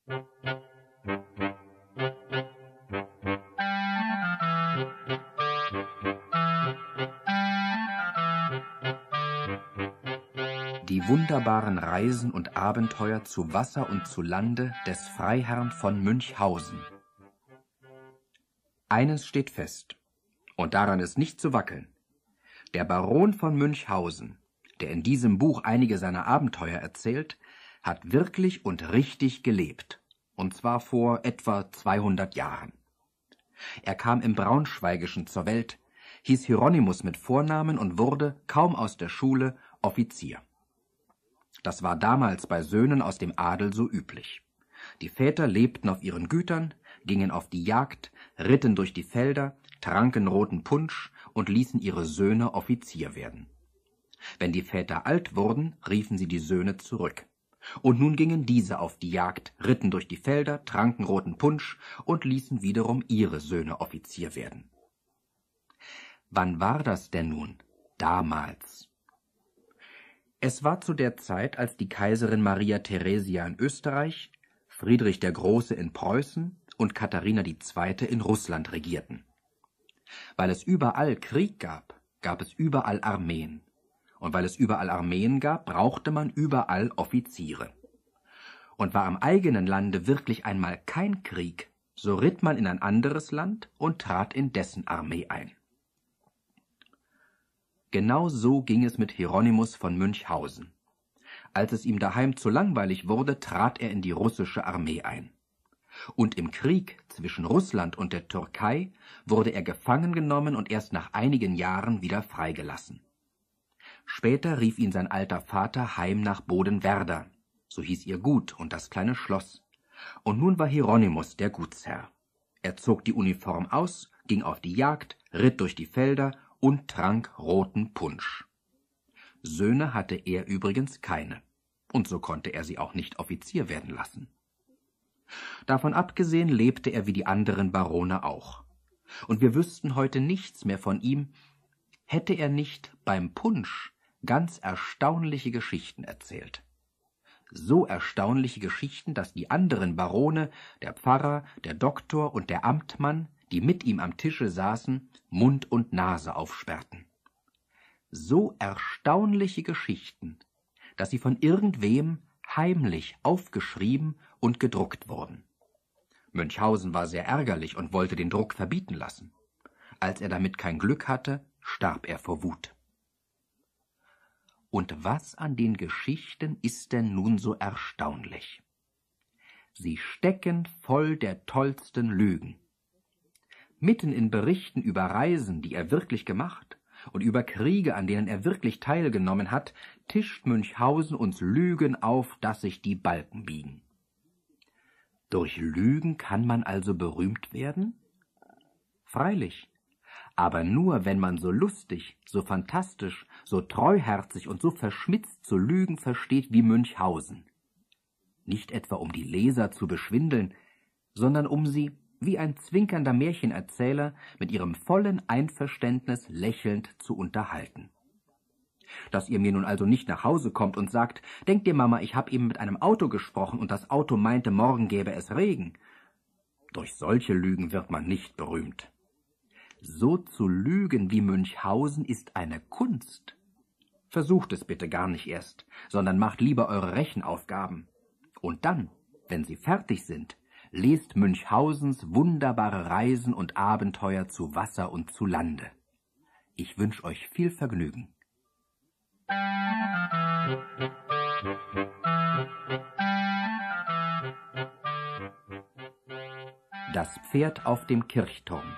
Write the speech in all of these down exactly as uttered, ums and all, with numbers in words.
Die wunderbaren Reisen und Abenteuer zu Wasser und zu Lande des Freiherrn von Münchhausen. Eines steht fest, und daran ist nicht zu wackeln. Der Baron von Münchhausen, der in diesem Buch einige seiner Abenteuer erzählt, hat wirklich und richtig gelebt, und zwar vor etwa zweihundert Jahren. Er kam im Braunschweigischen zur Welt, hieß Hieronymus mit Vornamen und wurde, kaum aus der Schule, Offizier. Das war damals bei Söhnen aus dem Adel so üblich. Die Väter lebten auf ihren Gütern, gingen auf die Jagd, ritten durch die Felder, tranken roten Punsch und ließen ihre Söhne Offizier werden. Wenn die Väter alt wurden, riefen sie die Söhne zurück. Und nun gingen diese auf die Jagd, ritten durch die Felder, tranken roten Punsch und ließen wiederum ihre Söhne Offizier werden. Wann war das denn nun? Damals. Es war zu der Zeit, als die Kaiserin Maria Theresia in Österreich, Friedrich der Große in Preußen und Katharina die Zweite in Russland regierten. Weil es überall Krieg gab, gab es überall Armeen. Und weil es überall Armeen gab, brauchte man überall Offiziere. Und war am eigenen Lande wirklich einmal kein Krieg, so ritt man in ein anderes Land und trat in dessen Armee ein. Genau so ging es mit Hieronymus von Münchhausen. Als es ihm daheim zu langweilig wurde, trat er in die russische Armee ein. Und im Krieg zwischen Russland und der Türkei wurde er gefangen genommen und erst nach einigen Jahren wieder freigelassen. Später rief ihn sein alter Vater heim nach Bodenwerder, so hieß ihr Gut und das kleine Schloss. Und nun war Hieronymus der Gutsherr. Er zog die Uniform aus, ging auf die Jagd, ritt durch die Felder und trank roten Punsch. Söhne hatte er übrigens keine, und so konnte er sie auch nicht Offizier werden lassen. Davon abgesehen lebte er wie die anderen Barone auch, und wir wüssten heute nichts mehr von ihm, hätte er nicht beim Punsch ganz erstaunliche Geschichten erzählt. So erstaunliche Geschichten, dass die anderen Barone, der Pfarrer, der Doktor und der Amtmann, die mit ihm am Tische saßen, Mund und Nase aufsperrten. So erstaunliche Geschichten, dass sie von irgendwem heimlich aufgeschrieben und gedruckt wurden. Münchhausen war sehr ärgerlich und wollte den Druck verbieten lassen. Als er damit kein Glück hatte, starb er vor Wut. Und was an den Geschichten ist denn nun so erstaunlich? Sie stecken voll der tollsten Lügen. Mitten in Berichten über Reisen, die er wirklich gemacht, und über Kriege, an denen er wirklich teilgenommen hat, tischt Münchhausen uns Lügen auf, dass sich die Balken biegen. Durch Lügen kann man also berühmt werden? Freilich, aber nur, wenn man so lustig, so fantastisch, so treuherzig und so verschmitzt zu lügen versteht wie Münchhausen. Nicht etwa um die Leser zu beschwindeln, sondern um sie, wie ein zwinkernder Märchenerzähler, mit ihrem vollen Einverständnis lächelnd zu unterhalten. Dass ihr mir nun also nicht nach Hause kommt und sagt, denkt ihr, Mama, ich habe eben mit einem Auto gesprochen und das Auto meinte, morgen gäbe es Regen. Durch solche Lügen wird man nicht berühmt. So zu lügen wie Münchhausen ist eine Kunst. Versucht es bitte gar nicht erst, sondern macht lieber eure Rechenaufgaben. Und dann, wenn sie fertig sind, lest Münchhausens wunderbare Reisen und Abenteuer zu Wasser und zu Lande. Ich wünsche euch viel Vergnügen. Das Pferd auf dem Kirchturm.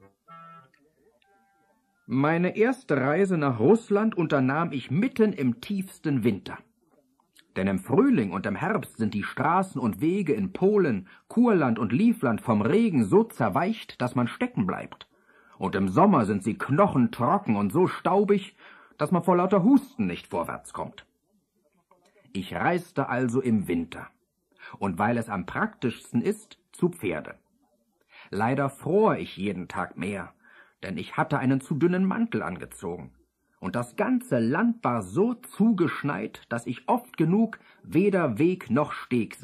Meine erste Reise nach Russland unternahm ich mitten im tiefsten Winter. Denn im Frühling und im Herbst sind die Straßen und Wege in Polen, Kurland und Livland vom Regen so zerweicht, dass man stecken bleibt. Und im Sommer sind sie knochentrocken und so staubig, dass man vor lauter Husten nicht vorwärts kommt. Ich reiste also im Winter. Und weil es am praktischsten ist, zu Pferde. Leider fror ich jeden Tag mehr, denn ich hatte einen zu dünnen Mantel angezogen. Und das ganze Land war so zugeschneit, dass ich oft genug weder Weg noch Steg sah.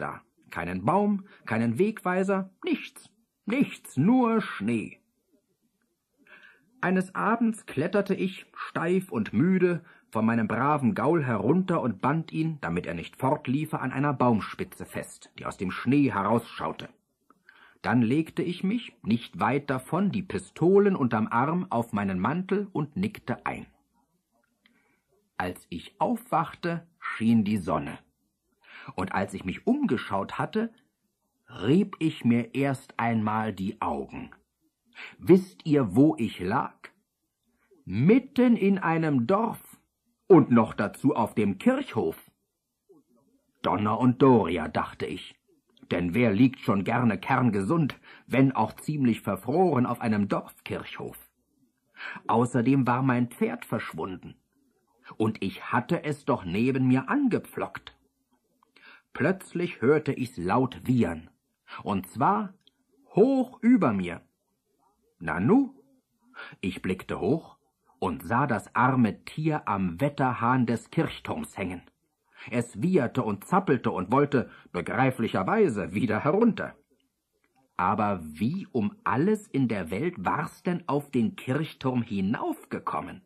keinen Baum, keinen Wegweiser, nichts, nichts, nur Schnee. Eines Abends kletterte ich, steif und müde, von meinem braven Gaul herunter und band ihn, damit er nicht fortliefe, an einer Baumspitze fest, die aus dem Schnee herausschaute. Dann legte ich mich, nicht weit davon, die Pistolen unterm Arm auf meinen Mantel und nickte ein. Als ich aufwachte, schien die Sonne, und als ich mich umgeschaut hatte, rieb ich mir erst einmal die Augen. Wisst ihr, wo ich lag? Mitten in einem Dorf und noch dazu auf dem Kirchhof. Donner und Doria, dachte ich, denn wer liegt schon gerne kerngesund, wenn auch ziemlich verfroren auf einem Dorfkirchhof? Außerdem war mein Pferd verschwunden, und ich hatte es doch neben mir angepflockt. Plötzlich hörte ich's laut wiehern, und zwar hoch über mir. Nanu, ich blickte hoch und sah das arme Tier am Wetterhahn des Kirchturms hängen. Es wieherte und zappelte und wollte begreiflicherweise wieder herunter. Aber wie um alles in der Welt war's denn auf den Kirchturm hinaufgekommen?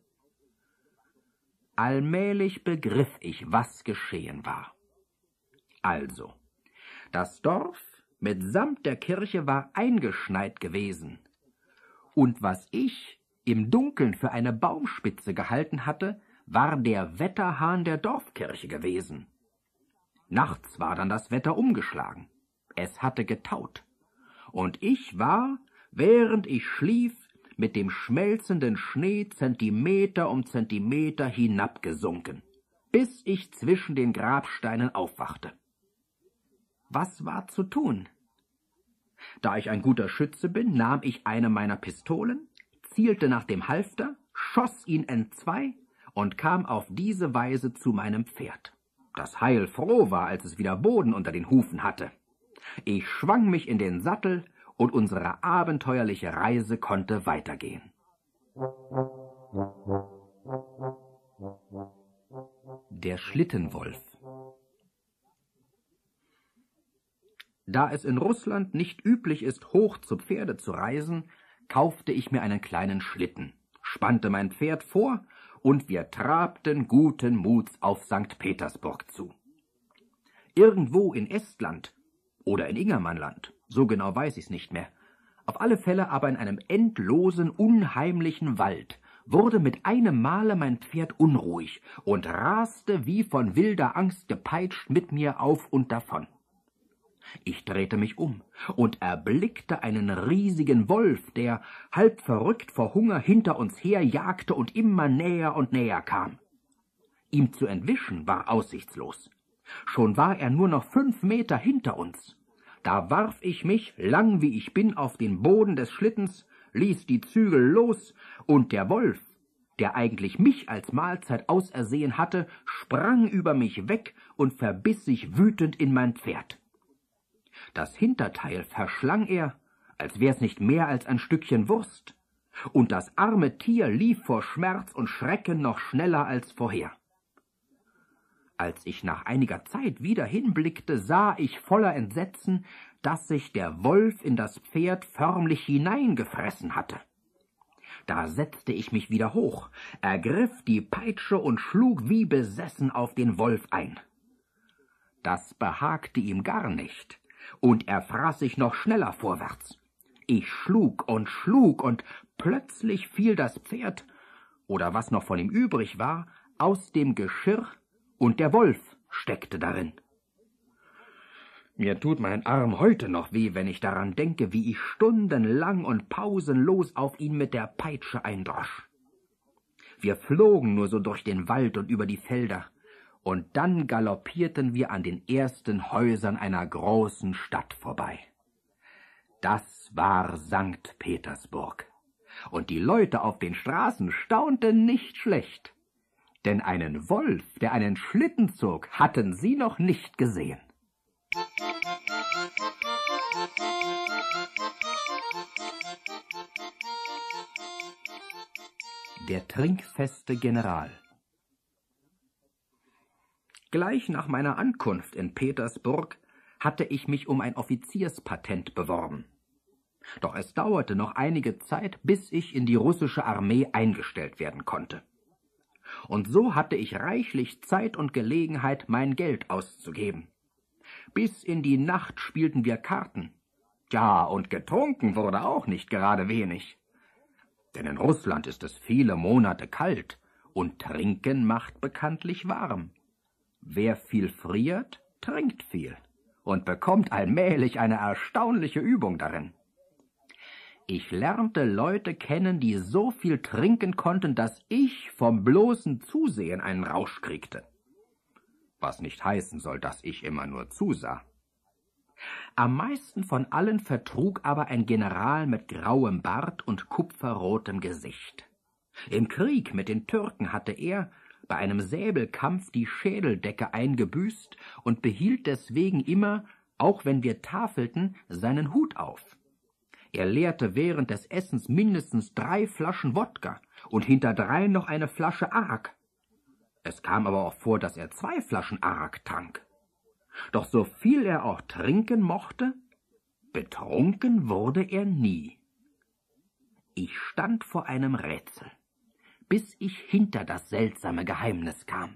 Allmählich begriff ich, was geschehen war. Also, das Dorf mitsamt der Kirche war eingeschneit gewesen, und was ich im Dunkeln für eine Baumspitze gehalten hatte, war der Wetterhahn der Dorfkirche gewesen. Nachts war dann das Wetter umgeschlagen. Es hatte getaut. Und ich war, während ich schlief, mit dem schmelzenden Schnee Zentimeter um Zentimeter hinabgesunken, bis ich zwischen den Grabsteinen aufwachte. Was war zu tun? Da ich ein guter Schütze bin, nahm ich eine meiner Pistolen, zielte nach dem Halfter, schoss ihn entzwei und kam auf diese Weise zu meinem Pferd, das heilfroh war, als es wieder Boden unter den Hufen hatte. Ich schwang mich in den Sattel, und unsere abenteuerliche Reise konnte weitergehen. Der Schlittenwolf. Da es in Russland nicht üblich ist, hoch zu Pferde zu reisen, kaufte ich mir einen kleinen Schlitten, spannte mein Pferd vor, und wir trabten guten Muts auf Sankt Petersburg zu. Irgendwo in Estland oder in Ingermannland, so genau weiß ich's nicht mehr, auf alle Fälle aber in einem endlosen, unheimlichen Wald, wurde mit einem Male mein Pferd unruhig und raste wie von wilder Angst gepeitscht mit mir auf und davon. Ich drehte mich um und erblickte einen riesigen Wolf, der, halb verrückt vor Hunger, hinter uns her jagte und immer näher und näher kam. Ihm zu entwischen war aussichtslos. Schon war er nur noch fünf Meter hinter uns. Da warf ich mich, lang wie ich bin, auf den Boden des Schlittens, ließ die Zügel los, und der Wolf, der eigentlich mich als Mahlzeit ausersehen hatte, sprang über mich weg und verbiss sich wütend in mein Pferd. Das Hinterteil verschlang er, als wär's nicht mehr als ein Stückchen Wurst, und das arme Tier lief vor Schmerz und Schrecken noch schneller als vorher. Als ich nach einiger Zeit wieder hinblickte, sah ich voller Entsetzen, dass sich der Wolf in das Pferd förmlich hineingefressen hatte. Da setzte ich mich wieder hoch, ergriff die Peitsche und schlug wie besessen auf den Wolf ein. Das behagte ihm gar nicht, und er fraß sich noch schneller vorwärts. Ich schlug und schlug, und plötzlich fiel das Pferd, oder was noch von ihm übrig war, aus dem Geschirr, und der Wolf steckte darin. Mir tut mein Arm heute noch weh, wenn ich daran denke, wie ich stundenlang und pausenlos auf ihn mit der Peitsche eindrosch. Wir flogen nur so durch den Wald und über die Felder, und dann galoppierten wir an den ersten Häusern einer großen Stadt vorbei. Das war Sankt Petersburg, und die Leute auf den Straßen staunten nicht schlecht, denn einen Wolf, der einen Schlitten zog, hatten sie noch nicht gesehen. Der trinkfeste General. Gleich nach meiner Ankunft in Petersburg hatte ich mich um ein Offizierspatent beworben. Doch es dauerte noch einige Zeit, bis ich in die russische Armee eingestellt werden konnte. Und so hatte ich reichlich Zeit und Gelegenheit, mein Geld auszugeben. Bis in die Nacht spielten wir Karten. Ja, und getrunken wurde auch nicht gerade wenig. Denn in Russland ist es viele Monate kalt, und Trinken macht bekanntlich warm. Wer viel friert, trinkt viel und bekommt allmählich eine erstaunliche Übung darin. Ich lernte Leute kennen, die so viel trinken konnten, dass ich vom bloßen Zusehen einen Rausch kriegte. Was nicht heißen soll, dass ich immer nur zusah. Am meisten von allen vertrug aber ein General mit grauem Bart und kupferrotem Gesicht. Im Krieg mit den Türken hatte er bei einem Säbelkampf die Schädeldecke eingebüßt und behielt deswegen immer, auch wenn wir tafelten, seinen Hut auf. Er leerte während des Essens mindestens drei Flaschen Wodka und hinterdrein noch eine Flasche Arak. Es kam aber auch vor, dass er zwei Flaschen Arak trank. Doch so viel er auch trinken mochte, betrunken wurde er nie. Ich stand vor einem Rätsel, bis ich hinter das seltsame Geheimnis kam.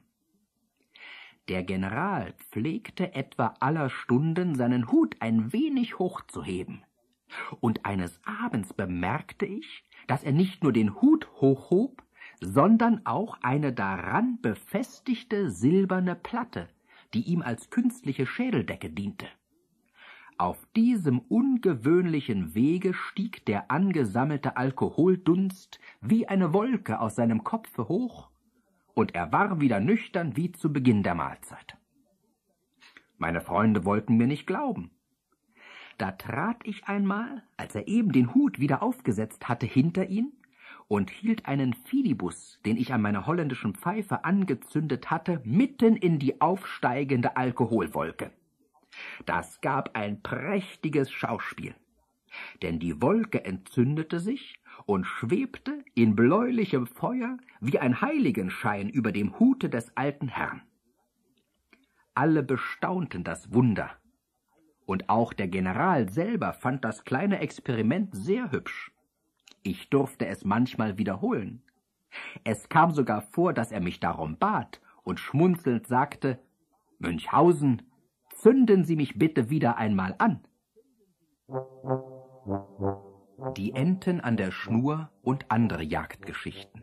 Der General pflegte etwa aller Stunden seinen Hut ein wenig hochzuheben. Und eines Abends bemerkte ich, dass er nicht nur den Hut hochhob, sondern auch eine daran befestigte silberne Platte, die ihm als künstliche Schädeldecke diente. Auf diesem ungewöhnlichen Wege stieg der angesammelte Alkoholdunst wie eine Wolke aus seinem Kopfe hoch, und er war wieder nüchtern wie zu Beginn der Mahlzeit. Meine Freunde wollten mir nicht glauben. Da trat ich einmal, als er eben den Hut wieder aufgesetzt hatte, hinter ihn und hielt einen Fidibus, den ich an meiner holländischen Pfeife angezündet hatte, mitten in die aufsteigende Alkoholwolke. Das gab ein prächtiges Schauspiel, denn die Wolke entzündete sich und schwebte in bläulichem Feuer wie ein Heiligenschein über dem Hute des alten Herrn. Alle bestaunten das Wunder. Und auch der General selber fand das kleine Experiment sehr hübsch. Ich durfte es manchmal wiederholen. Es kam sogar vor, dass er mich darum bat und schmunzelnd sagte, »Münchhausen, zünden Sie mich bitte wieder einmal an.« Die Enten an der Schnur und andere Jagdgeschichten.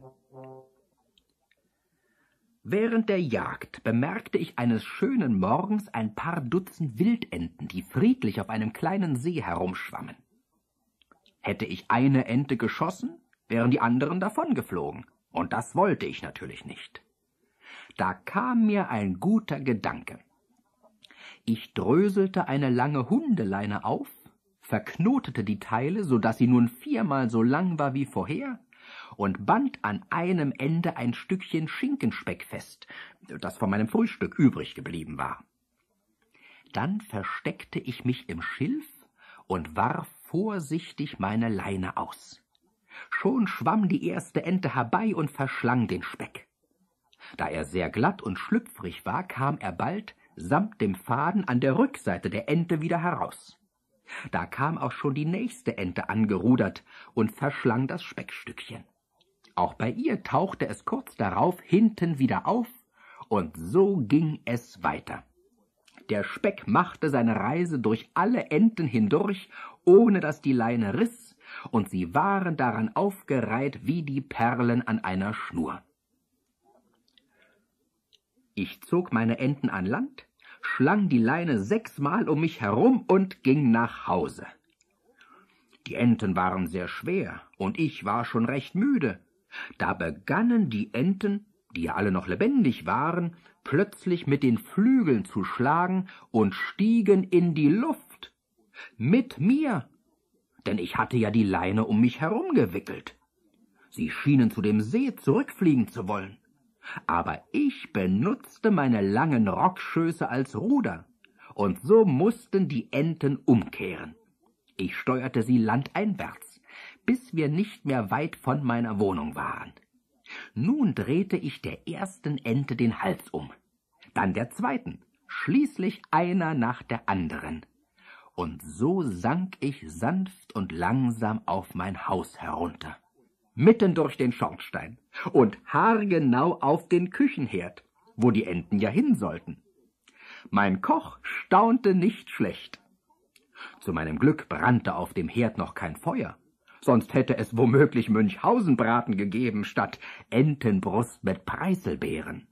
Während der Jagd bemerkte ich eines schönen Morgens ein paar Dutzend Wildenten, die friedlich auf einem kleinen See herumschwammen. Hätte ich eine Ente geschossen, wären die anderen davongeflogen, und das wollte ich natürlich nicht. Da kam mir ein guter Gedanke. Ich dröselte eine lange Hundeleine auf, verknotete die Teile, so dass sie nun viermal so lang war wie vorher, und band an einem Ende ein Stückchen Schinkenspeck fest, das von meinem Frühstück übrig geblieben war. Dann versteckte ich mich im Schilf und warf vorsichtig meine Leine aus. Schon schwamm die erste Ente herbei und verschlang den Speck. Da er sehr glatt und schlüpfrig war, kam er bald samt dem Faden an der Rückseite der Ente wieder heraus. Da kam auch schon die nächste Ente angerudert und verschlang das Speckstückchen. Auch bei ihr tauchte es kurz darauf hinten wieder auf, und so ging es weiter. Der Speck machte seine Reise durch alle Enten hindurch, ohne dass die Leine riss, und sie waren daran aufgereiht wie die Perlen an einer Schnur. Ich zog meine Enten an Land, schlang die Leine sechsmal um mich herum und ging nach Hause. Die Enten waren sehr schwer, und ich war schon recht müde. Da begannen die Enten, die ja alle noch lebendig waren, plötzlich mit den Flügeln zu schlagen und stiegen in die Luft. Mit mir, denn ich hatte ja die Leine um mich herumgewickelt. Sie schienen zu dem See zurückfliegen zu wollen. Aber ich benutzte meine langen Rockschöße als Ruder, und so mussten die Enten umkehren. Ich steuerte sie landeinwärts, bis wir nicht mehr weit von meiner Wohnung waren. Nun drehte ich der ersten Ente den Hals um, dann der zweiten, schließlich einer nach der anderen. Und so sank ich sanft und langsam auf mein Haus herunter, mitten durch den Schornstein und haargenau auf den Küchenherd, wo die Enten ja hin sollten. Mein Koch staunte nicht schlecht. Zu meinem Glück brannte auf dem Herd noch kein Feuer, sonst hätte es womöglich Münchhausenbraten gegeben statt Entenbrust mit Preiselbeeren.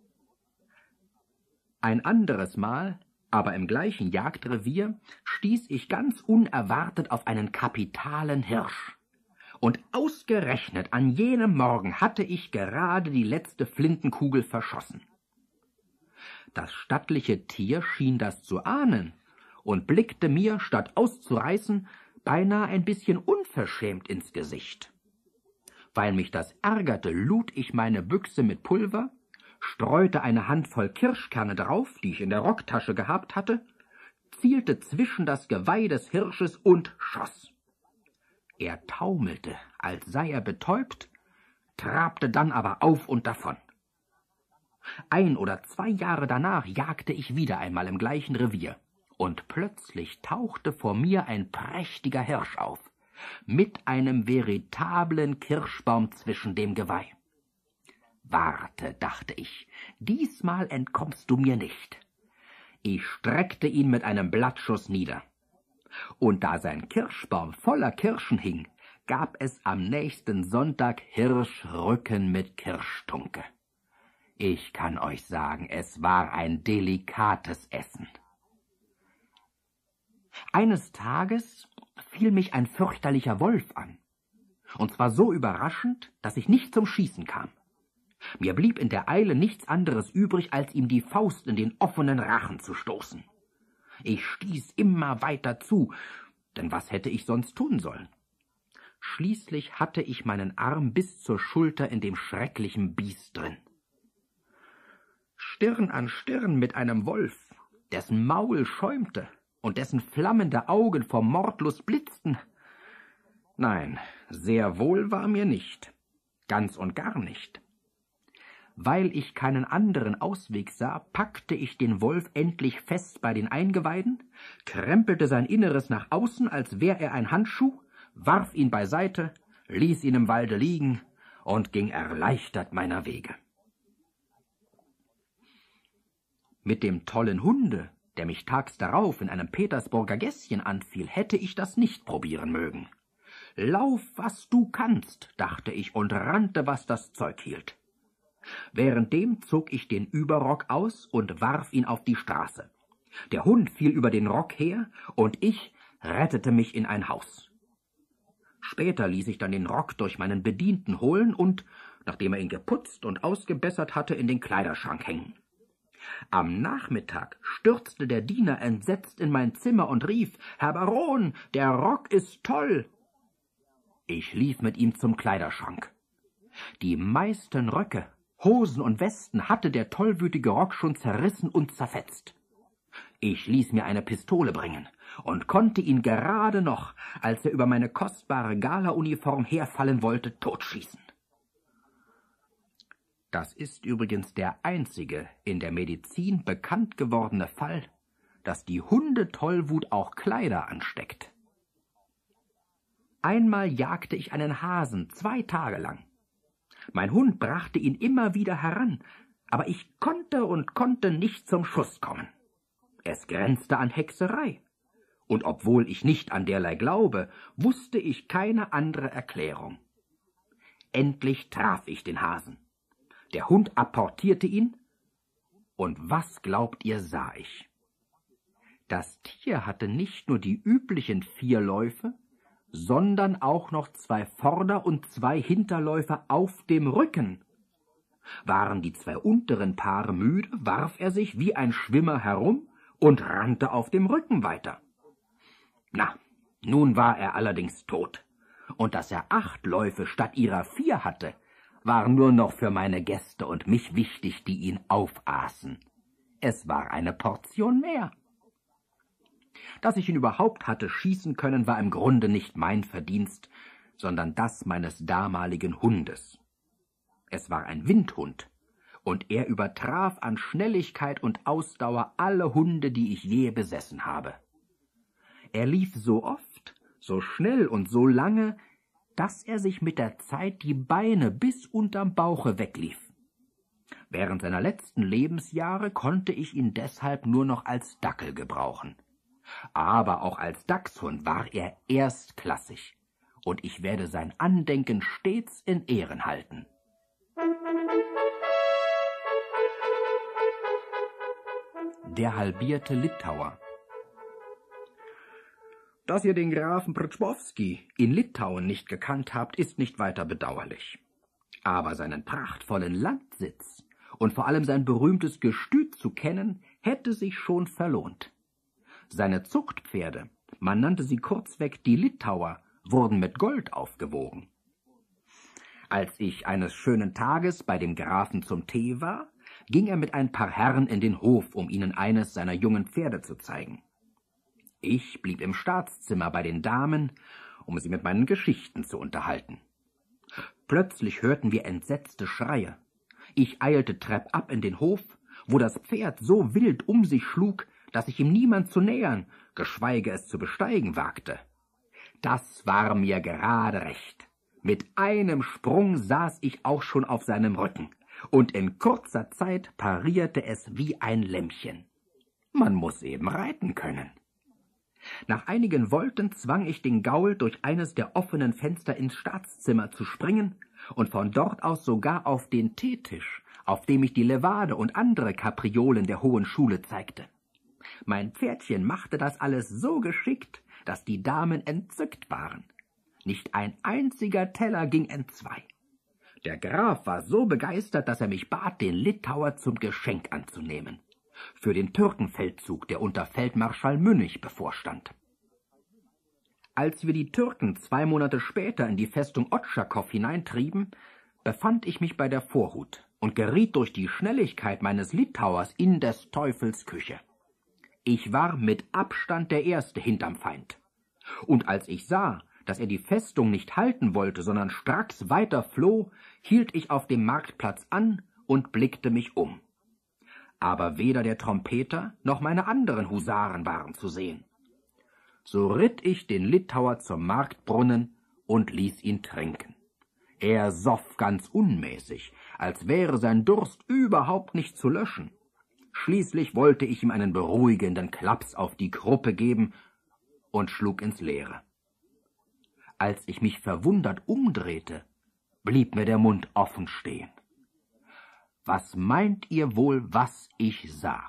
Ein anderes Mal, aber im gleichen Jagdrevier, stieß ich ganz unerwartet auf einen kapitalen Hirsch. Und ausgerechnet an jenem Morgen hatte ich gerade die letzte Flintenkugel verschossen. Das stattliche Tier schien das zu ahnen und blickte mir, statt auszureißen, beinahe ein bisschen unverschämt ins Gesicht. Weil mich das ärgerte, lud ich meine Büchse mit Pulver, streute eine Handvoll Kirschkerne drauf, die ich in der Rocktasche gehabt hatte, zielte zwischen das Geweih des Hirsches und schoss. Er taumelte, als sei er betäubt, trabte dann aber auf und davon. Ein oder zwei Jahre danach jagte ich wieder einmal im gleichen Revier, und plötzlich tauchte vor mir ein prächtiger Hirsch auf, mit einem veritablen Kirschbaum zwischen dem Geweih. »Warte«, dachte ich, »diesmal entkommst du mir nicht.« Ich streckte ihn mit einem Blattschuss nieder. Und da sein Kirschbaum voller Kirschen hing, gab es am nächsten Sonntag Hirschrücken mit Kirschtunke. Ich kann euch sagen, es war ein delikates Essen. Eines Tages fiel mich ein fürchterlicher Wolf an, und zwar so überraschend, dass ich nicht zum Schießen kam. Mir blieb in der Eile nichts anderes übrig, als ihm die Faust in den offenen Rachen zu stoßen. Ich stieß immer weiter zu, denn was hätte ich sonst tun sollen? Schließlich hatte ich meinen Arm bis zur Schulter in dem schrecklichen Biest drin. Stirn an Stirn mit einem Wolf, dessen Maul schäumte und dessen flammende Augen vor Mordlust blitzten. Nein, sehr wohl war mir nicht, ganz und gar nicht. Weil ich keinen anderen Ausweg sah, packte ich den Wolf endlich fest bei den Eingeweiden, krempelte sein Inneres nach außen, als wär er ein Handschuh, warf ihn beiseite, ließ ihn im Walde liegen und ging erleichtert meiner Wege. Mit dem tollen Hunde, der mich tags darauf in einem Petersburger Gässchen anfiel, hätte ich das nicht probieren mögen. Lauf, was du kannst, dachte ich und rannte, was das Zeug hielt. Währenddem zog ich den Überrock aus und warf ihn auf die Straße. Der Hund fiel über den Rock her, und ich rettete mich in ein Haus. Später ließ ich dann den Rock durch meinen Bedienten holen und, nachdem er ihn geputzt und ausgebessert hatte, in den Kleiderschrank hängen. Am Nachmittag stürzte der Diener entsetzt in mein Zimmer und rief, »Herr Baron, der Rock ist toll!« Ich lief mit ihm zum Kleiderschrank. Die meisten Röcke, Hosen und Westen hatte der tollwütige Rock schon zerrissen und zerfetzt. Ich ließ mir eine Pistole bringen und konnte ihn gerade noch, als er über meine kostbare Galauniform herfallen wollte, totschießen. Das ist übrigens der einzige in der Medizin bekannt gewordene Fall, dass die Hundetollwut auch Kleider ansteckt. Einmal jagte ich einen Hasen zwei Tage lang. Mein Hund brachte ihn immer wieder heran, aber ich konnte und konnte nicht zum Schuss kommen. Es grenzte an Hexerei, und obwohl ich nicht an derlei glaube, wusste ich keine andere Erklärung. Endlich traf ich den Hasen. Der Hund apportierte ihn, und was glaubt ihr, sah ich? Das Tier hatte nicht nur die üblichen vier Läufe, sondern auch noch zwei Vorder- und zwei Hinterläufe auf dem Rücken. Waren die zwei unteren Paare müde, warf er sich wie ein Schwimmer herum und rannte auf dem Rücken weiter. Na, nun war er allerdings tot, und dass er acht Läufe statt ihrer vier hatte, war nur noch für meine Gäste und mich wichtig, die ihn aufaßen. Es war eine Portion mehr. Dass ich ihn überhaupt hatte schießen können, war im Grunde nicht mein Verdienst, sondern das meines damaligen Hundes. Es war ein Windhund, und er übertraf an Schnelligkeit und Ausdauer alle Hunde, die ich je besessen habe. Er lief so oft, so schnell und so lange, dass er sich mit der Zeit die Beine bis unterm Bauche weglief. Während seiner letzten Lebensjahre konnte ich ihn deshalb nur noch als Dackel gebrauchen. Aber auch als Dachshund war er erstklassig, und ich werde sein Andenken stets in Ehren halten. Der halbierte Litauer. Dass ihr den Grafen Przybowski in Litauen nicht gekannt habt, ist nicht weiter bedauerlich. Aber seinen prachtvollen Landsitz und vor allem sein berühmtes Gestüt zu kennen, hätte sich schon verlohnt. Seine Zuchtpferde, man nannte sie kurzweg die Litauer, wurden mit Gold aufgewogen. Als ich eines schönen Tages bei dem Grafen zum Tee war, ging er mit ein paar Herren in den Hof, um ihnen eines seiner jungen Pferde zu zeigen. Ich blieb im Staatszimmer bei den Damen, um sie mit meinen Geschichten zu unterhalten. Plötzlich hörten wir entsetzte Schreie. Ich eilte treppab in den Hof, wo das Pferd so wild um sich schlug, dass sich ihm niemand zu nähern, geschweige es zu besteigen wagte. Das war mir gerade recht. Mit einem Sprung saß ich auch schon auf seinem Rücken, und in kurzer Zeit parierte es wie ein Lämmchen. Man muß eben reiten können. Nach einigen Volten zwang ich den Gaul, durch eines der offenen Fenster ins Staatszimmer zu springen und von dort aus sogar auf den Teetisch, auf dem ich die Levade und andere Kapriolen der Hohen Schule zeigte. Mein Pferdchen machte das alles so geschickt, dass die Damen entzückt waren. Nicht ein einziger Teller ging entzwei. Der Graf war so begeistert, dass er mich bat, den Litauer zum Geschenk anzunehmen, für den Türkenfeldzug, der unter Feldmarschall Münnich bevorstand. Als wir die Türken zwei Monate später in die Festung Otschakow hineintrieben, befand ich mich bei der Vorhut und geriet durch die Schnelligkeit meines Litauers in des Teufels Küche. Ich war mit Abstand der Erste hinterm Feind. Und als ich sah, dass er die Festung nicht halten wollte, sondern stracks weiter floh, hielt ich auf dem Marktplatz an und blickte mich um. Aber weder der Trompeter noch meine anderen Husaren waren zu sehen. So ritt ich den Litauer zum Marktbrunnen und ließ ihn trinken. Er soff ganz unmäßig, als wäre sein Durst überhaupt nicht zu löschen. Schließlich wollte ich ihm einen beruhigenden Klaps auf die Kruppe geben und schlug ins Leere. Als ich mich verwundert umdrehte, blieb mir der Mund offen stehen. Was meint ihr wohl, was ich sah?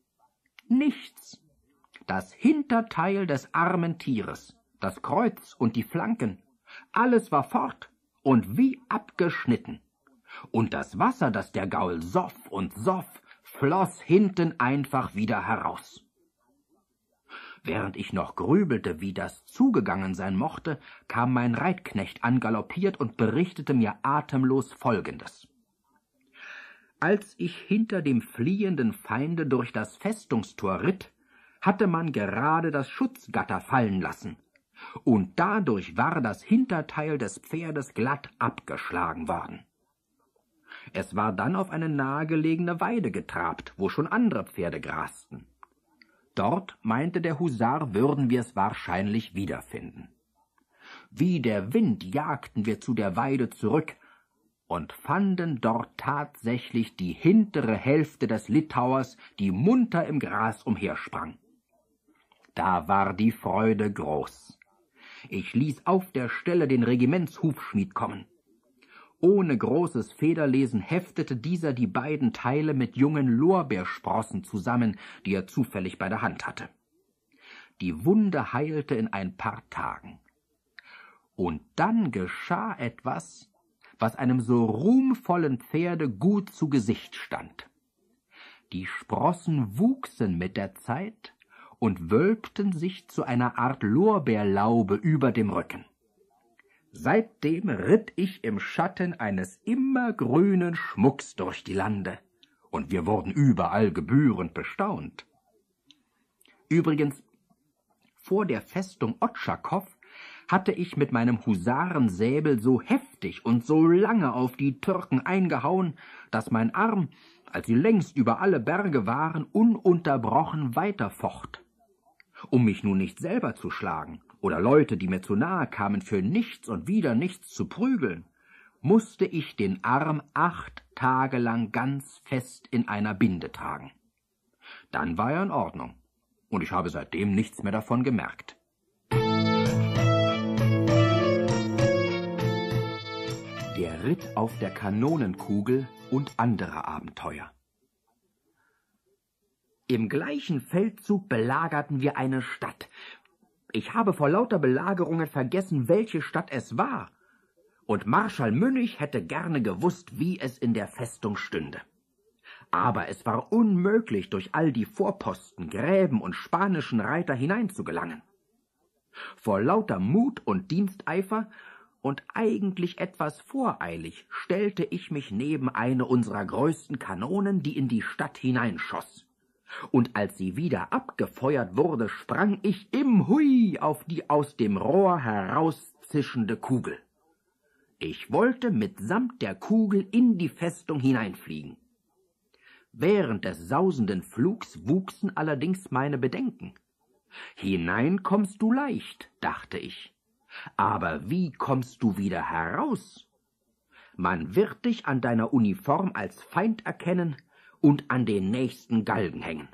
Nichts. Das Hinterteil des armen Tieres, das Kreuz und die Flanken, alles war fort und wie abgeschnitten. Und das Wasser, das der Gaul soff und soff, floss hinten einfach wieder heraus. Während ich noch grübelte, wie das zugegangen sein mochte, kam mein Reitknecht angaloppiert und berichtete mir atemlos Folgendes. Als ich hinter dem fliehenden Feinde durch das Festungstor ritt, hatte man gerade das Schutzgatter fallen lassen, und dadurch war das Hinterteil des Pferdes glatt abgeschlagen worden. Es war dann auf eine nahegelegene Weide getrabt, wo schon andere Pferde grasten. Dort, meinte der Husar, würden wir es wahrscheinlich wiederfinden. Wie der Wind jagten wir zu der Weide zurück und fanden dort tatsächlich die hintere Hälfte des Litauers, die munter im Gras umhersprang. Da war die Freude groß. Ich ließ auf der Stelle den Regimentshufschmied kommen. Ohne großes Federlesen heftete dieser die beiden Teile mit jungen Lorbeersprossen zusammen, die er zufällig bei der Hand hatte. Die Wunde heilte in ein paar Tagen. Und dann geschah etwas, was einem so ruhmvollen Pferde gut zu Gesicht stand. Die Sprossen wuchsen mit der Zeit und wölbten sich zu einer Art Lorbeerlaube über dem Rücken. Seitdem ritt ich im Schatten eines immergrünen Schmucks durch die Lande, und wir wurden überall gebührend bestaunt. Übrigens, vor der Festung Otschakow hatte ich mit meinem Husarensäbel so heftig und so lange auf die Türken eingehauen, dass mein Arm, als sie längst über alle Berge waren, ununterbrochen weiterfocht. Um mich nun nicht selber zu schlagen oder Leute, die mir zu nahe kamen, für nichts und wieder nichts zu prügeln, musste ich den Arm acht Tage lang ganz fest in einer Binde tragen. Dann war er in Ordnung, und ich habe seitdem nichts mehr davon gemerkt. Der Ritt auf der Kanonenkugel und andere Abenteuer. Im gleichen Feldzug belagerten wir eine Stadt. Ich habe vor lauter Belagerungen vergessen, welche Stadt es war. Und Marschall Münnig hätte gerne gewusst, wie es in der Festung stünde. Aber es war unmöglich, durch all die Vorposten, Gräben und spanischen Reiter hineinzugelangen. Vor lauter Mut und Diensteifer und eigentlich etwas voreilig stellte ich mich neben eine unserer größten Kanonen, die in die Stadt hineinschoss. Und als sie wieder abgefeuert wurde, sprang ich im Hui auf die aus dem Rohr herauszischende Kugel. Ich wollte mitsamt der Kugel in die Festung hineinfliegen. Während des sausenden Flugs wuchsen allerdings meine Bedenken. Hinein kommst du leicht, dachte ich. Aber wie kommst du wieder heraus? Man wird dich an deiner Uniform als Feind erkennen und an den nächsten Galgen hängen.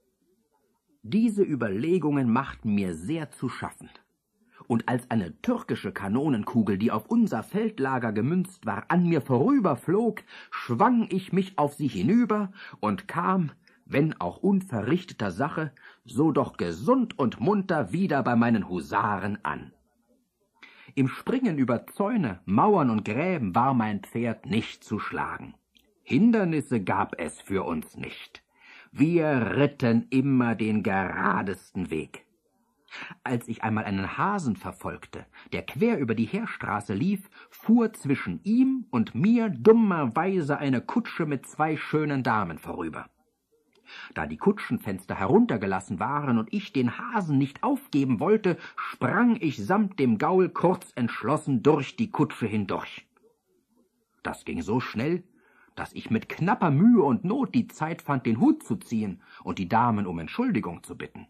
Diese Überlegungen machten mir sehr zu schaffen. Und als eine türkische Kanonenkugel, die auf unser Feldlager gemünzt war, an mir vorüberflog, schwang ich mich auf sie hinüber und kam, wenn auch unverrichteter Sache, so doch gesund und munter wieder bei meinen Husaren an. Im Springen über Zäune, Mauern und Gräben war mein Pferd nicht zu schlagen. Hindernisse gab es für uns nicht. Wir ritten immer den geradesten Weg. Als ich einmal einen Hasen verfolgte, der quer über die Heerstraße lief, fuhr zwischen ihm und mir dummerweise eine Kutsche mit zwei schönen Damen vorüber. Da die Kutschenfenster heruntergelassen waren und ich den Hasen nicht aufgeben wollte, sprang ich samt dem Gaul kurz entschlossen durch die Kutsche hindurch. Das ging so schnell, dass ich mit knapper Mühe und Not die Zeit fand, den Hut zu ziehen und die Damen um Entschuldigung zu bitten.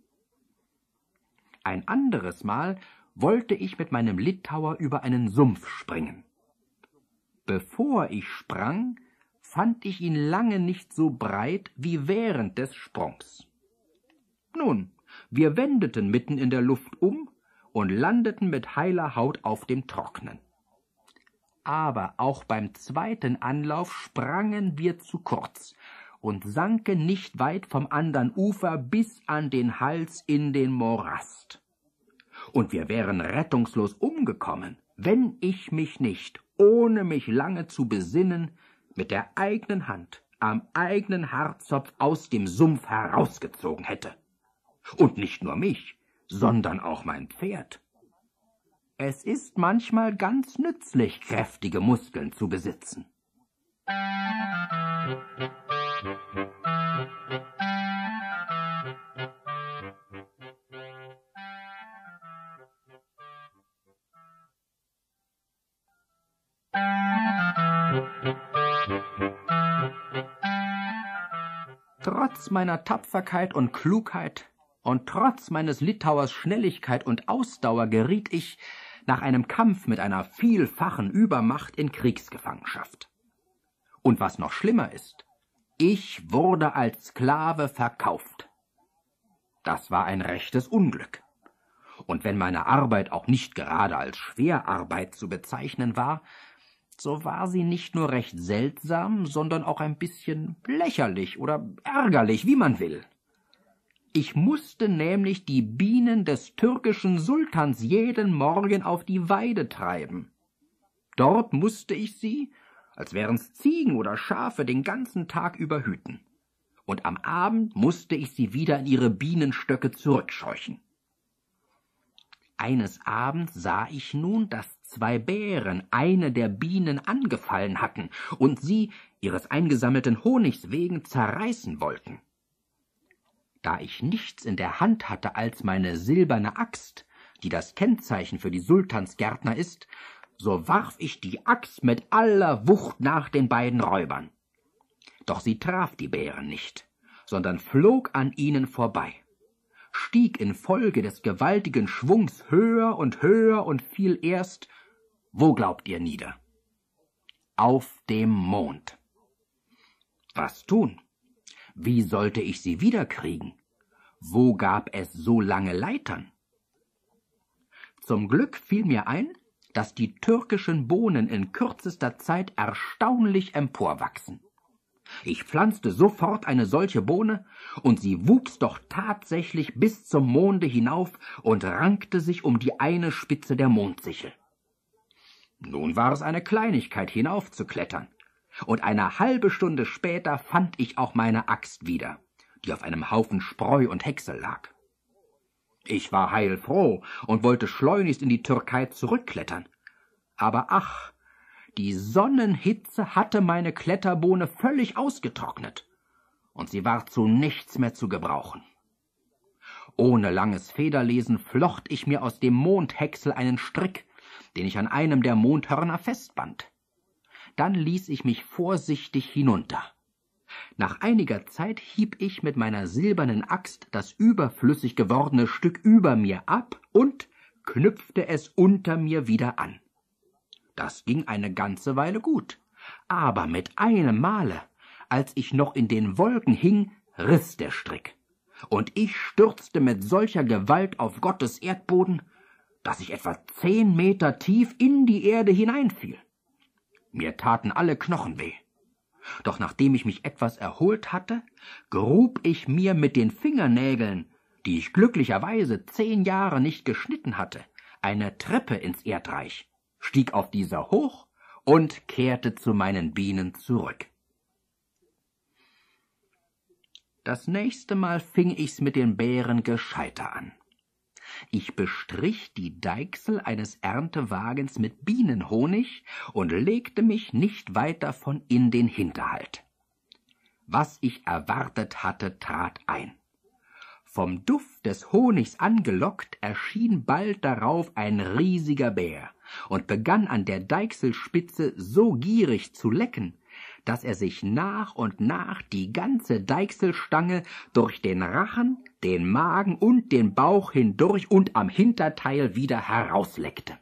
Ein anderes Mal wollte ich mit meinem Litauer über einen Sumpf springen. Bevor ich sprang, fand ich ihn lange nicht so breit wie während des Sprungs. Nun, wir wendeten mitten in der Luft um und landeten mit heiler Haut auf dem Trocknen. Aber auch beim zweiten Anlauf sprangen wir zu kurz und sanken nicht weit vom andern Ufer bis an den Hals in den Morast. Und wir wären rettungslos umgekommen, wenn ich mich nicht, ohne mich lange zu besinnen, mit der eigenen Hand am eigenen Haarzopf aus dem Sumpf herausgezogen hätte. Und nicht nur mich, sondern auch mein Pferd. Es ist manchmal ganz nützlich, kräftige Muskeln zu besitzen. Trotz meiner Tapferkeit und Klugheit und trotz meines Litauers Schnelligkeit und Ausdauer geriet ich nach einem Kampf mit einer vielfachen Übermacht in Kriegsgefangenschaft. Und was noch schlimmer ist, ich wurde als Sklave verkauft. Das war ein rechtes Unglück. Und wenn meine Arbeit auch nicht gerade als Schwerarbeit zu bezeichnen war, so war sie nicht nur recht seltsam, sondern auch ein bisschen lächerlich oder ärgerlich, wie man will. Ich musste nämlich die Bienen des türkischen Sultans jeden Morgen auf die Weide treiben. Dort musste ich sie, als wären's Ziegen oder Schafe, den ganzen Tag über hüten. Und am Abend musste ich sie wieder in ihre Bienenstöcke zurückscheuchen. Eines Abends sah ich nun, dass zwei Bären eine der Bienen angefallen hatten und sie, ihres eingesammelten Honigs wegen, zerreißen wollten. Da ich nichts in der Hand hatte als meine silberne Axt, die das Kennzeichen für die Sultansgärtner ist, so warf ich die Axt mit aller Wucht nach den beiden Räubern. Doch sie traf die Bären nicht, sondern flog an ihnen vorbei, stieg infolge des gewaltigen Schwungs höher und höher und fiel erst, wo glaubt ihr nieder? Auf dem Mond. Was tun? Wie sollte ich sie wiederkriegen? Wo gab es so lange Leitern? Zum Glück fiel mir ein, dass die türkischen Bohnen in kürzester Zeit erstaunlich emporwachsen. Ich pflanzte sofort eine solche Bohne, und sie wuchs doch tatsächlich bis zum Monde hinauf und rankte sich um die eine Spitze der Mondsichel. Nun war es eine Kleinigkeit, hinaufzuklettern, und eine halbe Stunde später fand ich auch meine Axt wieder, die auf einem Haufen Spreu und Häcksel lag. Ich war heilfroh und wollte schleunigst in die Türkei zurückklettern. Aber ach, die Sonnenhitze hatte meine Kletterbohne völlig ausgetrocknet, und sie war zu nichts mehr zu gebrauchen. Ohne langes Federlesen flocht ich mir aus dem Mondhäcksel einen Strick, den ich an einem der Mondhörner festband. Dann ließ ich mich vorsichtig hinunter. Nach einiger Zeit hieb ich mit meiner silbernen Axt das überflüssig gewordene Stück über mir ab und knüpfte es unter mir wieder an. Das ging eine ganze Weile gut, aber mit einem Male, als ich noch in den Wolken hing, riss der Strick, und ich stürzte mit solcher Gewalt auf Gottes Erdboden, dass ich etwa zehn Meter tief in die Erde hineinfiel. Mir taten alle Knochen weh. Doch nachdem ich mich etwas erholt hatte, grub ich mir mit den Fingernägeln, die ich glücklicherweise zehn Jahre nicht geschnitten hatte, eine Treppe ins Erdreich, stieg auf dieser hoch und kehrte zu meinen Bienen zurück. Das nächste Mal fing ich's mit den Bären gescheiter an. Ich bestrich die Deichsel eines Erntewagens mit Bienenhonig und legte mich nicht weit davon in den Hinterhalt. Was ich erwartet hatte, trat ein. Vom Duft des Honigs angelockt, erschien bald darauf ein riesiger Bär und begann an der Deichselspitze so gierig zu lecken, dass er sich nach und nach die ganze Deichselstange durch den Rachen, den Magen und den Bauch hindurch und am Hinterteil wieder herausleckte.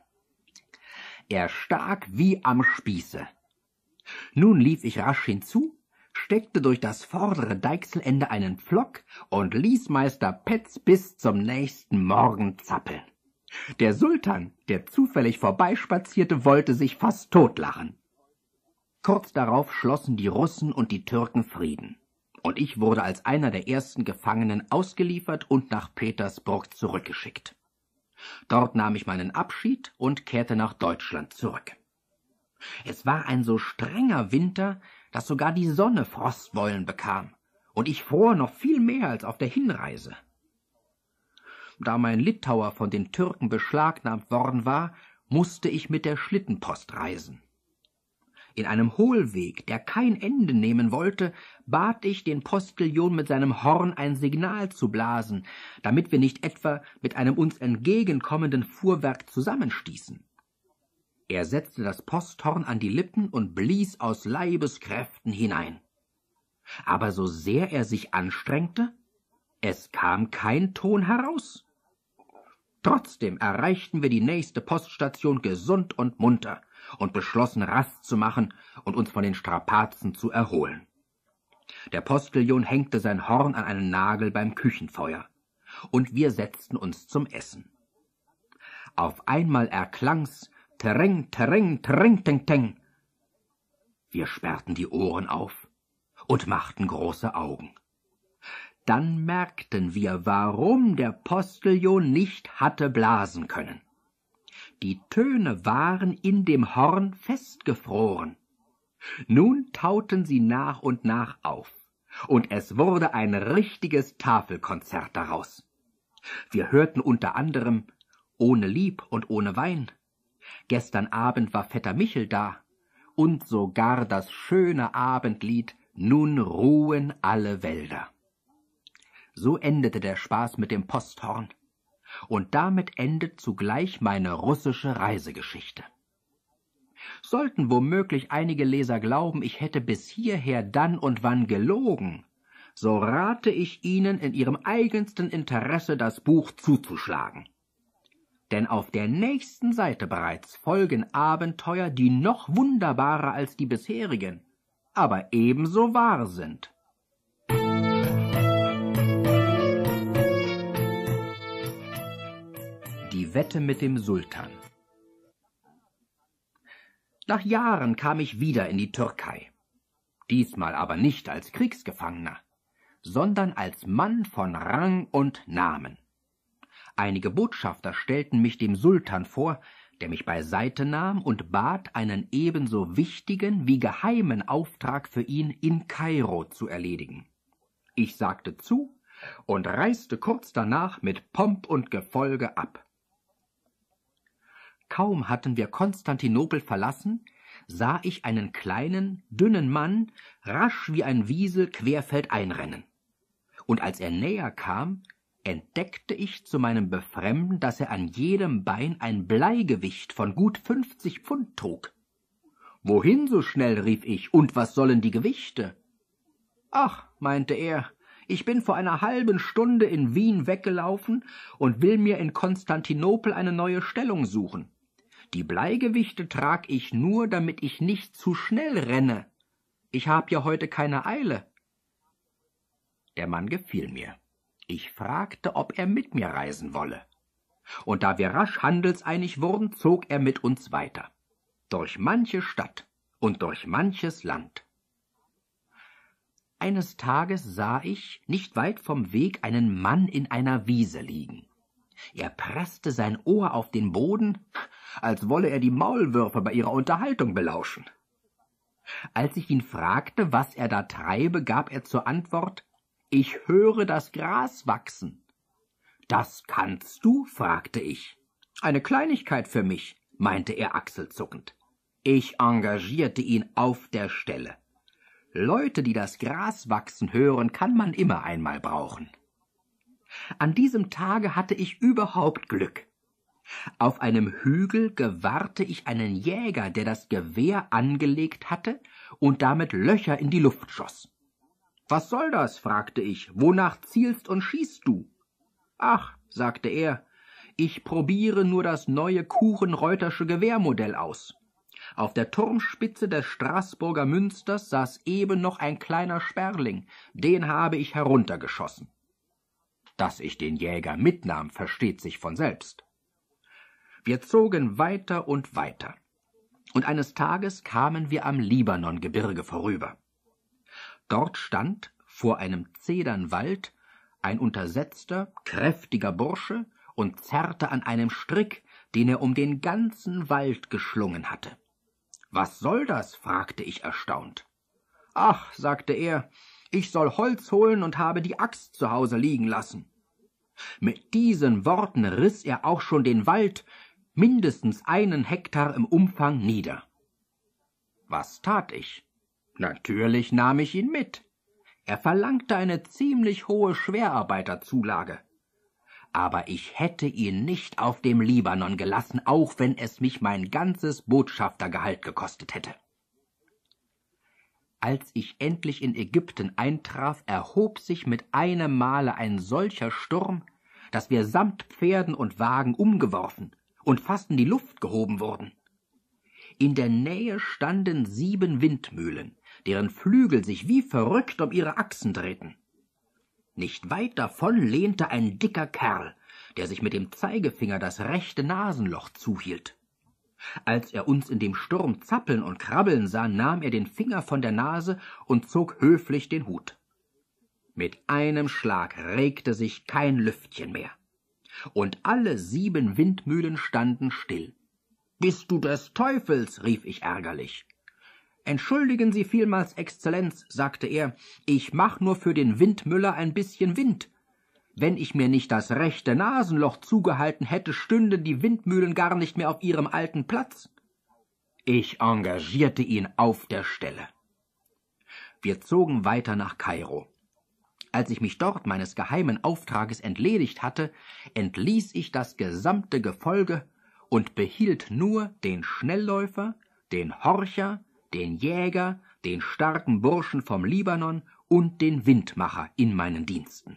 Er stak wie am Spieße. Nun lief ich rasch hinzu, steckte durch das vordere Deichselende einen Pflock und ließ Meister Petz bis zum nächsten Morgen zappeln. Der Sultan, der zufällig vorbeispazierte, wollte sich fast totlachen. Kurz darauf schlossen die Russen und die Türken Frieden, und ich wurde als einer der ersten Gefangenen ausgeliefert und nach Petersburg zurückgeschickt. Dort nahm ich meinen Abschied und kehrte nach Deutschland zurück. Es war ein so strenger Winter, dass sogar die Sonne Frostbeulen bekam, und ich fror noch viel mehr als auf der Hinreise. Da mein Litauer von den Türken beschlagnahmt worden war, musste ich mit der Schlittenpost reisen. In einem Hohlweg, der kein Ende nehmen wollte, bat ich den Postillion mit seinem Horn ein Signal zu blasen, damit wir nicht etwa mit einem uns entgegenkommenden Fuhrwerk zusammenstießen. Er setzte das Posthorn an die Lippen und blies aus Leibeskräften hinein. Aber so sehr er sich anstrengte, es kam kein Ton heraus. Trotzdem erreichten wir die nächste Poststation gesund und munter und beschlossen, Rast zu machen und uns von den Strapazen zu erholen. Der Postillion hängte sein Horn an einen Nagel beim Küchenfeuer, und wir setzten uns zum Essen. Auf einmal erklang's Tereng, tereng, tereng, teng, teng. Wir sperrten die Ohren auf und machten große Augen. Dann merkten wir, warum der Postillion nicht hatte blasen können. Die Töne waren in dem Horn festgefroren. Nun tauten sie nach und nach auf, und es wurde ein richtiges Tafelkonzert daraus. Wir hörten unter anderem »Ohne Lieb und ohne Wein«, »Gestern Abend war Vetter Michel da« und sogar das schöne Abendlied »Nun ruhen alle Wälder«. So endete der Spaß mit dem Posthorn, und damit endet zugleich meine russische Reisegeschichte. Sollten womöglich einige Leser glauben, ich hätte bis hierher dann und wann gelogen, so rate ich Ihnen in Ihrem eigensten Interesse das Buch zuzuschlagen. Denn auf der nächsten Seite bereits folgen Abenteuer, die noch wunderbarer als die bisherigen, aber ebenso wahr sind. Die Wette mit dem Sultan. Nach Jahren kam ich wieder in die Türkei, diesmal aber nicht als Kriegsgefangener, sondern als Mann von Rang und Namen. Einige Botschafter stellten mich dem Sultan vor, der mich beiseite nahm und bat, einen ebenso wichtigen wie geheimen Auftrag für ihn in Kairo zu erledigen. Ich sagte zu und reiste kurz danach mit Pomp und Gefolge ab. Kaum hatten wir Konstantinopel verlassen, sah ich einen kleinen, dünnen Mann rasch wie ein Wiesel querfeldein rennen. Und als er näher kam, entdeckte ich zu meinem Befremden, dass er an jedem Bein ein Bleigewicht von gut fünfzig Pfund trug. »Wohin so schnell?« rief ich, »und was sollen die Gewichte?« »Ach«, meinte er, »ich bin vor einer halben Stunde in Wien weggelaufen und will mir in Konstantinopel eine neue Stellung suchen. Die Bleigewichte trag ich nur, damit ich nicht zu schnell renne. Ich hab ja heute keine Eile.« Der Mann gefiel mir. Ich fragte, ob er mit mir reisen wolle. Und da wir rasch handelseinig wurden, zog er mit uns weiter. Durch manche Stadt und durch manches Land. Eines Tages sah ich, nicht weit vom Weg, einen Mann in einer Wiese liegen. Er presste sein Ohr auf den Boden, als wolle er die Maulwürfe bei ihrer Unterhaltung belauschen. Als ich ihn fragte, was er da treibe, gab er zur Antwort, »Ich höre das Gras wachsen.« »Das kannst du?« fragte ich. »Eine Kleinigkeit für mich«, meinte er achselzuckend. Ich engagierte ihn auf der Stelle. Leute, die das Gras wachsen hören, kann man immer einmal brauchen. An diesem Tage hatte ich überhaupt Glück. Auf einem Hügel gewahrte ich einen Jäger, der das Gewehr angelegt hatte und damit Löcher in die Luft schoss. »Was soll das?« fragte ich. »Wonach zielst und schießt du?« »Ach«, sagte er, »ich probiere nur das neue Kuchenreutersche Gewehrmodell aus. Auf der Turmspitze des Straßburger Münsters saß eben noch ein kleiner Sperling, den habe ich heruntergeschossen.« Dass ich den Jäger mitnahm, versteht sich von selbst. Wir zogen weiter und weiter, und eines Tages kamen wir am Libanongebirge vorüber. Dort stand, vor einem Zedernwald, ein untersetzter, kräftiger Bursche und zerrte an einem Strick, den er um den ganzen Wald geschlungen hatte. »Was soll das?« fragte ich erstaunt. »Ach«, sagte er, »ich soll Holz holen und habe die Axt zu Hause liegen lassen.« Mit diesen Worten riss er auch schon den Wald, mindestens einen Hektar im Umfang, nieder. Was tat ich? Natürlich nahm ich ihn mit. Er verlangte eine ziemlich hohe Schwerarbeiterzulage. Aber ich hätte ihn nicht auf dem Libanon gelassen, auch wenn es mich mein ganzes Botschaftergehalt gekostet hätte. Als ich endlich in Ägypten eintraf, erhob sich mit einem Male ein solcher Sturm, dass wir samt Pferden und Wagen umgeworfen und fast in die Luft gehoben wurden. In der Nähe standen sieben Windmühlen, deren Flügel sich wie verrückt um ihre Achsen drehten. Nicht weit davon lehnte ein dicker Kerl, der sich mit dem Zeigefinger das rechte Nasenloch zuhielt. Als er uns in dem Sturm zappeln und krabbeln sah, nahm er den Finger von der Nase und zog höflich den Hut. Mit einem Schlag regte sich kein Lüftchen mehr, und alle sieben Windmühlen standen still. »Bist du des Teufels?« rief ich ärgerlich. »Entschuldigen Sie vielmals, Exzellenz«, sagte er, »ich mach nur für den Windmüller ein bisschen Wind. Wenn ich mir nicht das rechte Nasenloch zugehalten hätte, stünden die Windmühlen gar nicht mehr auf ihrem alten Platz.« Ich engagierte ihn auf der Stelle. Wir zogen weiter nach Kairo. Als ich mich dort meines geheimen Auftrages entledigt hatte, entließ ich das gesamte Gefolge und behielt nur den Schnellläufer, den Horcher, den Jäger, den starken Burschen vom Libanon und den Windmacher in meinen Diensten.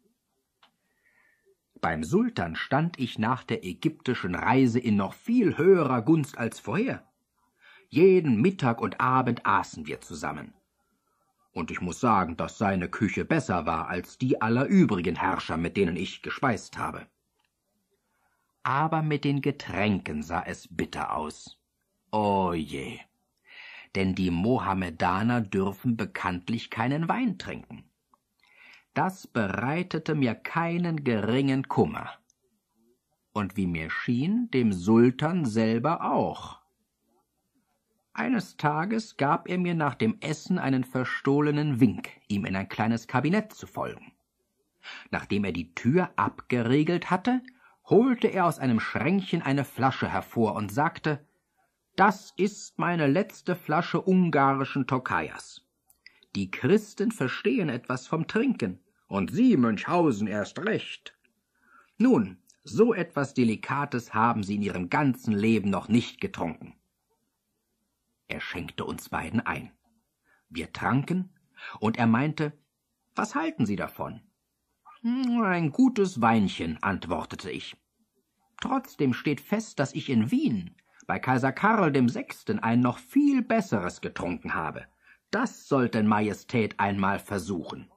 Beim Sultan stand ich nach der ägyptischen Reise in noch viel höherer Gunst als vorher. Jeden Mittag und Abend aßen wir zusammen. Und ich muss sagen, dass seine Küche besser war als die aller übrigen Herrscher, mit denen ich gespeist habe. Aber mit den Getränken sah es bitter aus. O je! Denn die Mohammedaner dürfen bekanntlich keinen Wein trinken. Das bereitete mir keinen geringen Kummer. Und wie mir schien, dem Sultan selber auch. Eines Tages gab er mir nach dem Essen einen verstohlenen Wink, ihm in ein kleines Kabinett zu folgen. Nachdem er die Tür abgeriegelt hatte, holte er aus einem Schränkchen eine Flasche hervor und sagte, »Das ist meine letzte Flasche ungarischen Tokaias. Die Christen verstehen etwas vom Trinken, und Sie, Münchhausen, erst recht. Nun, so etwas Delikates haben Sie in Ihrem ganzen Leben noch nicht getrunken.« Er schenkte uns beiden ein. Wir tranken, und er meinte, »Was halten Sie davon?« »Ein gutes Weinchen«, antwortete ich. »Trotzdem steht fest, dass ich in Wien bei Kaiser Karl dem Sechsten ein noch viel besseres getrunken habe. Das sollten Majestät einmal versuchen.«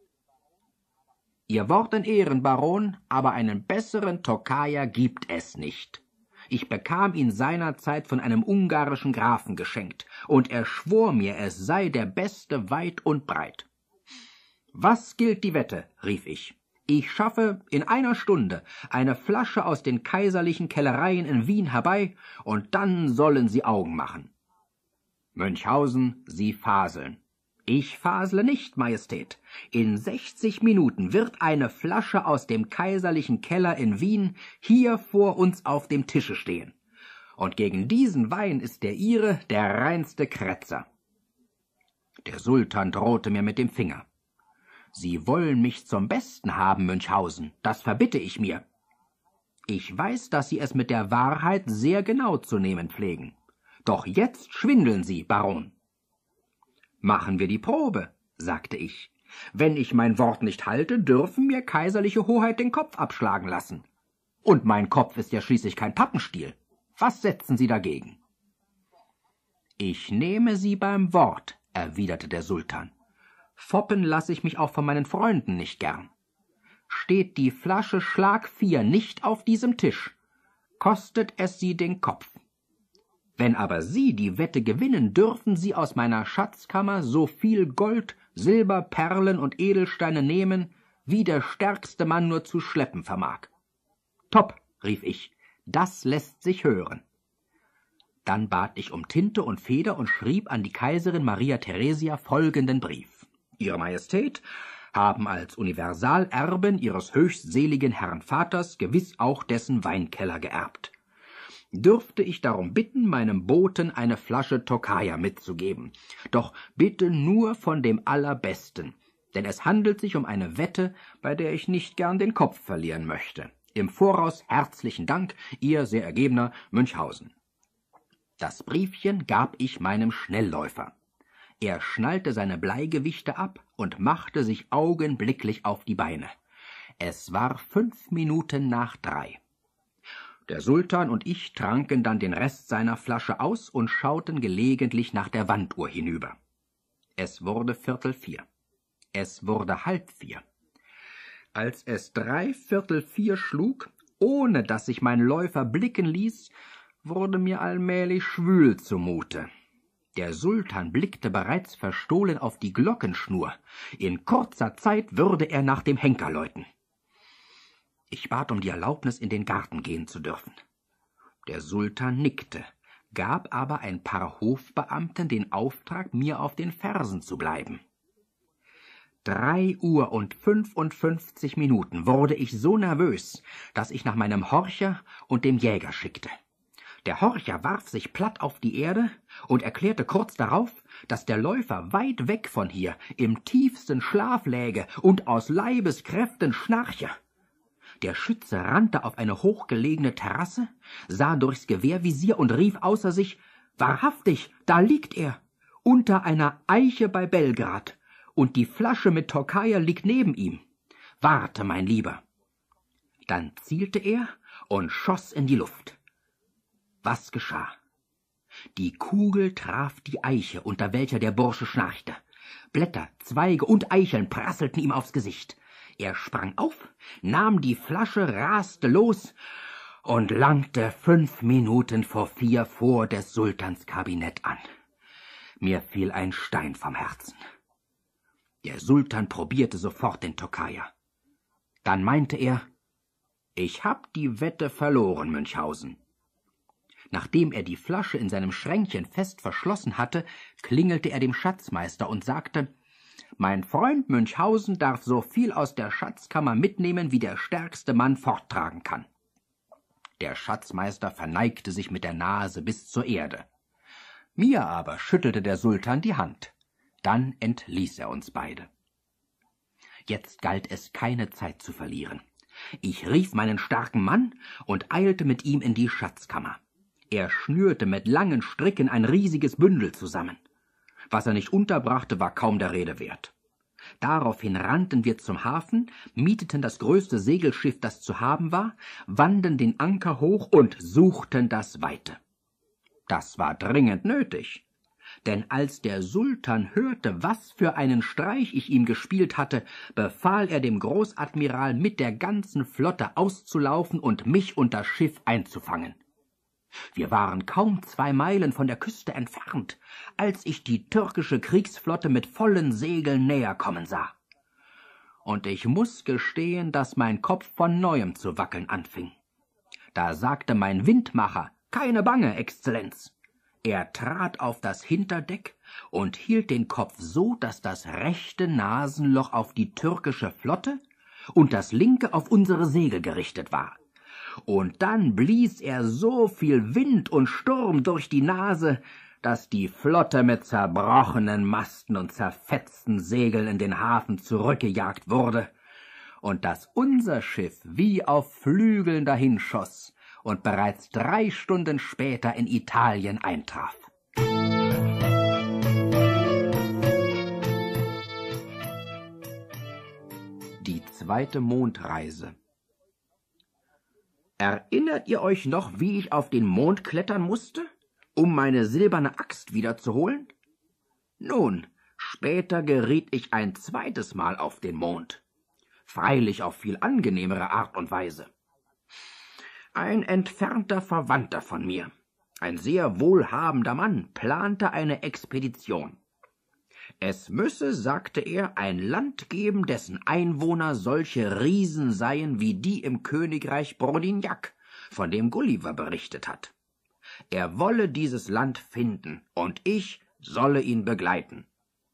»Ihr Wort in Ehren, Baron, aber einen besseren Tokayer gibt es nicht. Ich bekam ihn seinerzeit von einem ungarischen Grafen geschenkt, und er schwor mir, es sei der beste weit und breit.« »Was gilt die Wette?« rief ich. »Ich schaffe in einer Stunde eine Flasche aus den kaiserlichen Kellereien in Wien herbei, und dann sollen Sie Augen machen.« »Münchhausen, Sie faseln.« »Ich fasle nicht, Majestät. In sechzig Minuten wird eine Flasche aus dem kaiserlichen Keller in Wien hier vor uns auf dem Tische stehen. Und gegen diesen Wein ist der Ihre der reinste Kretzer.« Der Sultan drohte mir mit dem Finger. »Sie wollen mich zum Besten haben, Münchhausen, das verbitte ich mir. Ich weiß, dass Sie es mit der Wahrheit sehr genau zu nehmen pflegen. Doch jetzt schwindeln Sie, Baron.« »Machen wir die Probe«, sagte ich. »Wenn ich mein Wort nicht halte, dürfen mir kaiserliche Hoheit den Kopf abschlagen lassen. Und mein Kopf ist ja schließlich kein Pappenstiel. Was setzen Sie dagegen?« »Ich nehme Sie beim Wort«, erwiderte der Sultan. »Foppen lasse ich mich auch von meinen Freunden nicht gern. Steht die Flasche Schlag vier nicht auf diesem Tisch, kostet es Sie den Kopf. Wenn aber Sie die Wette gewinnen, dürfen Sie aus meiner Schatzkammer so viel Gold, Silber, Perlen und Edelsteine nehmen, wie der stärkste Mann nur zu schleppen vermag.« »Top«, rief ich, »das lässt sich hören.« Dann bat ich um Tinte und Feder und schrieb an die Kaiserin Maria Theresia folgenden Brief. »Ihre Majestät haben als Universalerbin Ihres höchstseligen Herrn Vaters gewiss auch dessen Weinkeller geerbt. Dürfte ich darum bitten, meinem Boten eine Flasche Tokaja mitzugeben, doch bitte nur von dem Allerbesten, denn es handelt sich um eine Wette, bei der ich nicht gern den Kopf verlieren möchte. Im Voraus herzlichen Dank, Ihr sehr ergebener Münchhausen.« Das Briefchen gab ich meinem Schnellläufer. Er schnallte seine Bleigewichte ab und machte sich augenblicklich auf die Beine. Es war fünf Minuten nach drei. Der Sultan und ich tranken dann den Rest seiner Flasche aus und schauten gelegentlich nach der Wanduhr hinüber. Es wurde Viertel vier. Es wurde halb vier. Als es dreiviertel vier schlug, ohne dass sich mein Läufer blicken ließ, wurde mir allmählich schwül zumute. Der Sultan blickte bereits verstohlen auf die Glockenschnur. In kurzer Zeit würde er nach dem Henker läuten. Ich bat um die Erlaubnis, in den Garten gehen zu dürfen. Der Sultan nickte, gab aber ein paar Hofbeamten den Auftrag, mir auf den Fersen zu bleiben. Drei Uhr und fünfundfünfzig Minuten wurde ich so nervös, dass ich nach meinem Horcher und dem Jäger schickte. Der Horcher warf sich platt auf die Erde und erklärte kurz darauf, dass der Läufer weit weg von hier im tiefsten Schlaf läge und aus Leibeskräften schnarche. Der Schütze rannte auf eine hochgelegene Terrasse, sah durchs Gewehrvisier und rief außer sich: »Wahrhaftig, da liegt er, unter einer Eiche bei Belgrad, und die Flasche mit Tokayer liegt neben ihm. Warte, mein Lieber.« Dann zielte er und schoss in die Luft. Was geschah? Die Kugel traf die Eiche, unter welcher der Bursche schnarchte. Blätter, Zweige und Eicheln prasselten ihm aufs Gesicht. Er sprang auf, nahm die Flasche, raste los und langte fünf Minuten vor vier vor des Sultans Kabinett an. Mir fiel ein Stein vom Herzen. Der Sultan probierte sofort den Tokayer. Dann meinte er: »Ich hab die Wette verloren, Münchhausen.« Nachdem er die Flasche in seinem Schränkchen fest verschlossen hatte, klingelte er dem Schatzmeister und sagte: »Mein Freund Münchhausen darf so viel aus der Schatzkammer mitnehmen, wie der stärkste Mann forttragen kann.« Der Schatzmeister verneigte sich mit der Nase bis zur Erde. Mir aber schüttelte der Sultan die Hand. Dann entließ er uns beide. Jetzt galt es, keine Zeit zu verlieren. Ich rief meinen starken Mann und eilte mit ihm in die Schatzkammer. Er schnürte mit langen Stricken ein riesiges Bündel zusammen. Was er nicht unterbrachte, war kaum der Rede wert. Daraufhin rannten wir zum Hafen, mieteten das größte Segelschiff, das zu haben war, wanden den Anker hoch und suchten das Weite. Das war dringend nötig, denn als der Sultan hörte, was für einen Streich ich ihm gespielt hatte, befahl er dem Großadmiral, mit der ganzen Flotte auszulaufen und mich und das Schiff einzufangen. Wir waren kaum zwei Meilen von der Küste entfernt, als ich die türkische Kriegsflotte mit vollen Segeln näher kommen sah. Und ich muß gestehen, dass mein Kopf von neuem zu wackeln anfing. Da sagte mein Windmacher: »Keine Bange, Exzellenz.« Er trat auf das Hinterdeck und hielt den Kopf so, dass das rechte Nasenloch auf die türkische Flotte und das linke auf unsere Segel gerichtet war. Und dann blies er so viel Wind und Sturm durch die Nase, dass die Flotte mit zerbrochenen Masten und zerfetzten Segeln in den Hafen zurückgejagt wurde und dass unser Schiff wie auf Flügeln dahinschoss und bereits drei Stunden später in Italien eintraf. Die zweite Mondreise. Erinnert ihr euch noch, wie ich auf den Mond klettern musste, um meine silberne Axt wiederzuholen? Nun, später geriet ich ein zweites Mal auf den Mond, freilich auf viel angenehmere Art und Weise. Ein entfernter Verwandter von mir, ein sehr wohlhabender Mann, plante eine Expedition. Es müsse, sagte er, ein Land geben, dessen Einwohner solche Riesen seien wie die im Königreich Brodignac, von dem Gulliver berichtet hat. Er wolle dieses Land finden, und ich solle ihn begleiten.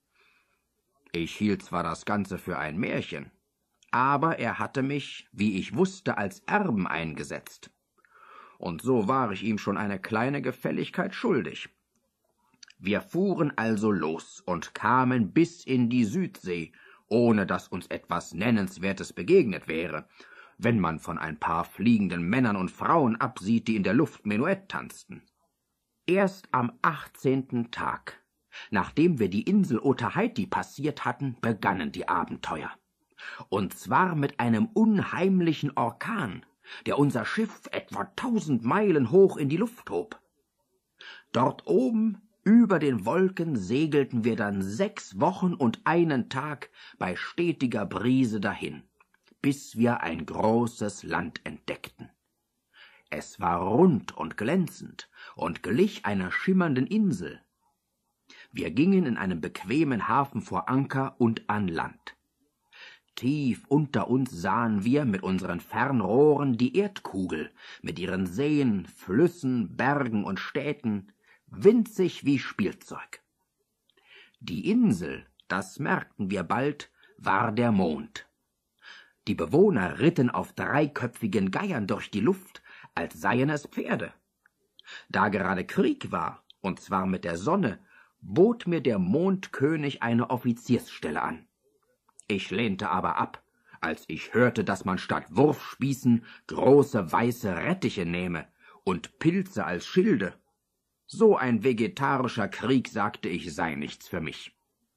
Ich hielt zwar das Ganze für ein Märchen, aber er hatte mich, wie ich wusste, als Erben eingesetzt. Und so war ich ihm schon eine kleine Gefälligkeit schuldig. Wir fuhren also los und kamen bis in die Südsee, ohne dass uns etwas Nennenswertes begegnet wäre, wenn man von ein paar fliegenden Männern und Frauen absieht, die in der Luft Menuett tanzten. Erst am achtzehnten Tag, nachdem wir die Insel Otaheite passiert hatten, begannen die Abenteuer. Und zwar mit einem unheimlichen Orkan, der unser Schiff etwa tausend Meilen hoch in die Luft hob. Dort oben über den Wolken segelten wir dann sechs Wochen und einen Tag bei stetiger Brise dahin, bis wir ein großes Land entdeckten. Es war rund und glänzend und glich einer schimmernden Insel. Wir gingen in einem bequemen Hafen vor Anker und an Land. Tief unter uns sahen wir mit unseren Fernrohren die Erdkugel mit ihren Seen, Flüssen, Bergen und Städten, winzig wie Spielzeug. Die Insel, das merkten wir bald, war der Mond. Die Bewohner ritten auf dreiköpfigen Geiern durch die Luft, als seien es Pferde. Da gerade Krieg war, und zwar mit der Sonne, bot mir der Mondkönig eine Offiziersstelle an. Ich lehnte aber ab, als ich hörte, dass man statt Wurfspießen große weiße Rettiche nehme und Pilze als Schilde. So ein vegetarischer Krieg, sagte ich, sei nichts für mich.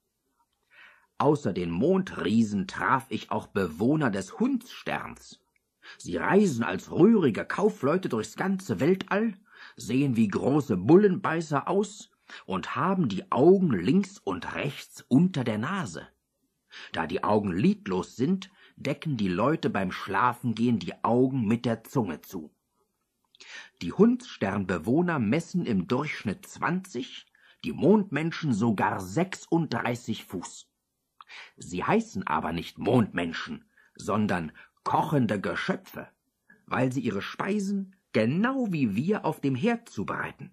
Außer den Mondriesen traf ich auch Bewohner des Hundssterns. Sie reisen als rührige Kaufleute durchs ganze Weltall, sehen wie große Bullenbeißer aus und haben die Augen links und rechts unter der Nase. Da die Augen lidlos sind, decken die Leute beim Schlafengehen die Augen mit der Zunge zu. Die Hundssternbewohner messen im Durchschnitt zwanzig, die Mondmenschen sogar sechsunddreißig Fuß. Sie heißen aber nicht Mondmenschen, sondern kochende Geschöpfe, weil sie ihre Speisen genau wie wir auf dem Herd zubereiten.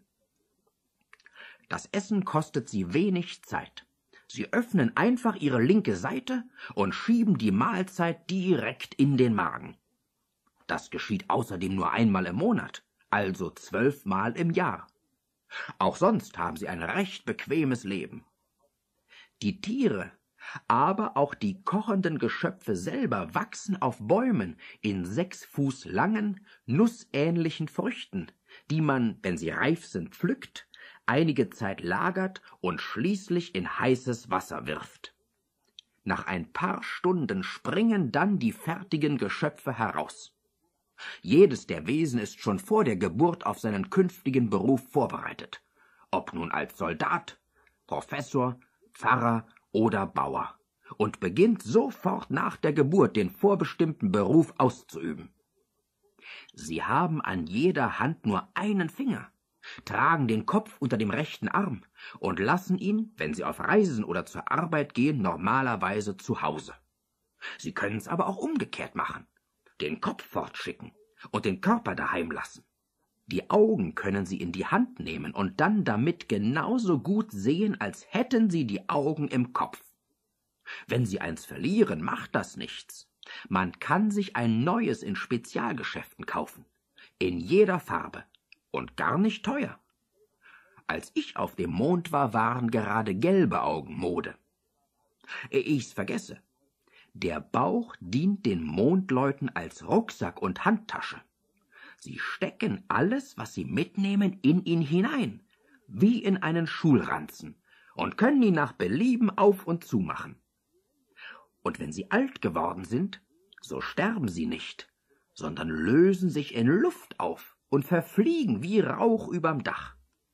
Das Essen kostet sie wenig Zeit. Sie öffnen einfach ihre linke Seite und schieben die Mahlzeit direkt in den Magen. Das geschieht außerdem nur einmal im Monat, also zwölfmal im Jahr. Auch sonst haben sie ein recht bequemes Leben. Die Tiere, aber auch die kochenden Geschöpfe selber wachsen auf Bäumen in sechs Fuß langen, nussähnlichen Früchten, die man, wenn sie reif sind, pflückt, einige Zeit lagert und schließlich in heißes Wasser wirft. Nach ein paar Stunden springen dann die fertigen Geschöpfe heraus. Jedes der Wesen ist schon vor der Geburt auf seinen künftigen Beruf vorbereitet, ob nun als Soldat, Professor, Pfarrer oder Bauer, und beginnt sofort nach der Geburt den vorbestimmten Beruf auszuüben. Sie haben an jeder Hand nur einen Finger, tragen den Kopf unter dem rechten Arm und lassen ihn, wenn sie auf Reisen oder zur Arbeit gehen, normalerweise zu Hause. Sie können es aber auch umgekehrt machen, den Kopf fortschicken und den Körper daheim lassen. Die Augen können sie in die Hand nehmen und dann damit genauso gut sehen, als hätten sie die Augen im Kopf. Wenn sie eins verlieren, macht das nichts. Man kann sich ein neues in Spezialgeschäften kaufen, in jeder Farbe und gar nicht teuer. Als ich auf dem Mond war, waren gerade gelbe Augen Mode. Ich's vergesse. Der Bauch dient den Mondleuten als Rucksack und Handtasche. Sie stecken alles, was sie mitnehmen, in ihn hinein, wie in einen Schulranzen, und können ihn nach Belieben auf und zu machen. Und wenn sie alt geworden sind, so sterben sie nicht, sondern lösen sich in Luft auf und verfliegen wie Rauch überm Dach.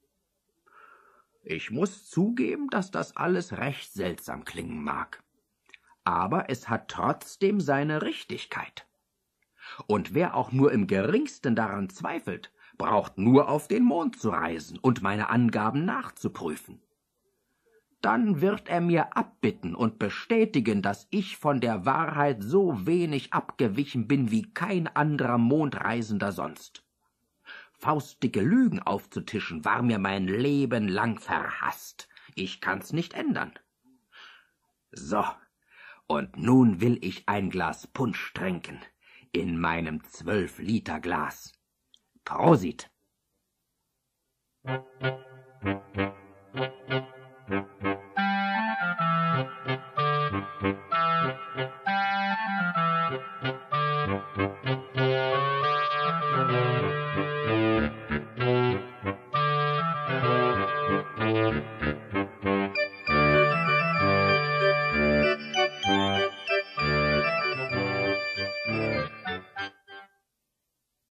Ich muss zugeben, dass das alles recht seltsam klingen mag. Aber es hat trotzdem seine Richtigkeit. Und wer auch nur im geringsten daran zweifelt, braucht nur auf den Mond zu reisen und meine Angaben nachzuprüfen. Dann wird er mir abbitten und bestätigen, dass ich von der Wahrheit so wenig abgewichen bin wie kein anderer Mondreisender sonst. Faustdicke Lügen aufzutischen war mir mein Leben lang verhasst. Ich kann's nicht ändern. So, und nun will ich ein Glas Punsch tränken, in meinem Zwölf-Liter-Glas. Prosit!